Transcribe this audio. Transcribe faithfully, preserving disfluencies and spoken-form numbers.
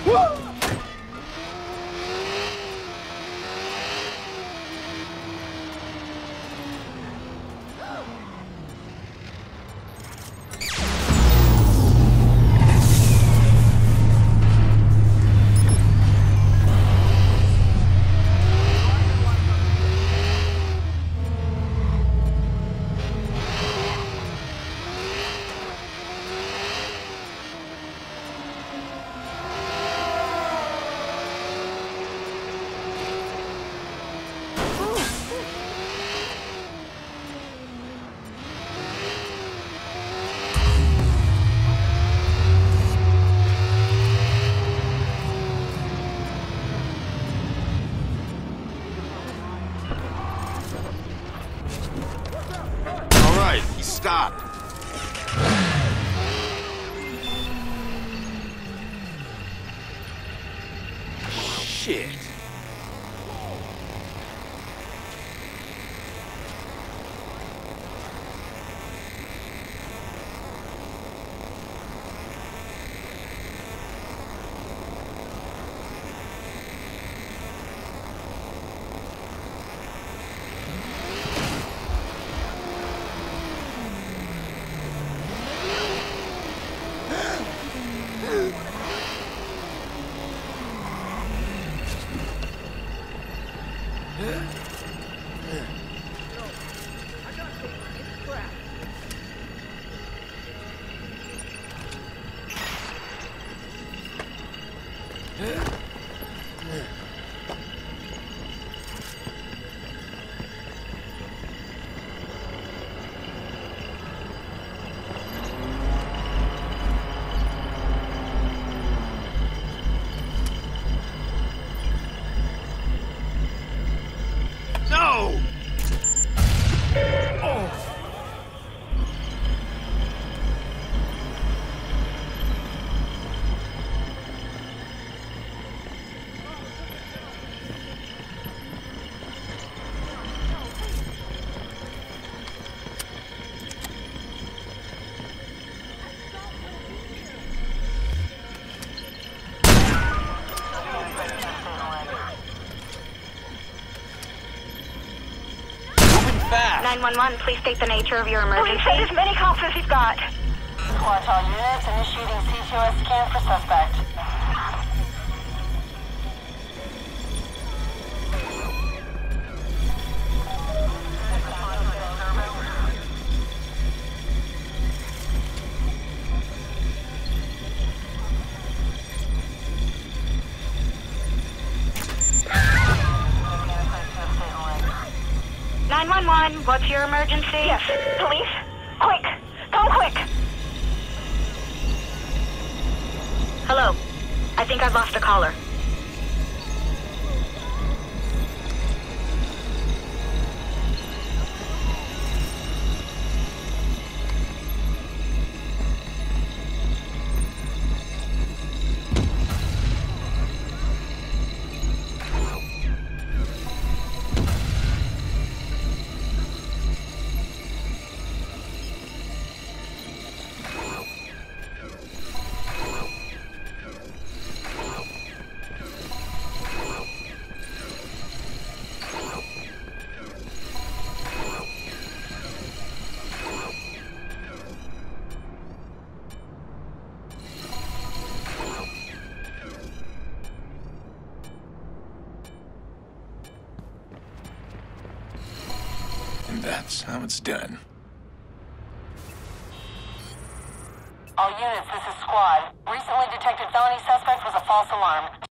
Stop. Shit. No! Oh. nine one one, please state the nature of your emergency. Please send as many cops as you've got. Watch all units, initiating C two S scan for suspect. nine one one, what's your emergency? Yes, police. Quick! Come quick! Hello. I think I've lost a caller. And that's how it's done. All units, this is squad. Recently detected felony suspect was a false alarm.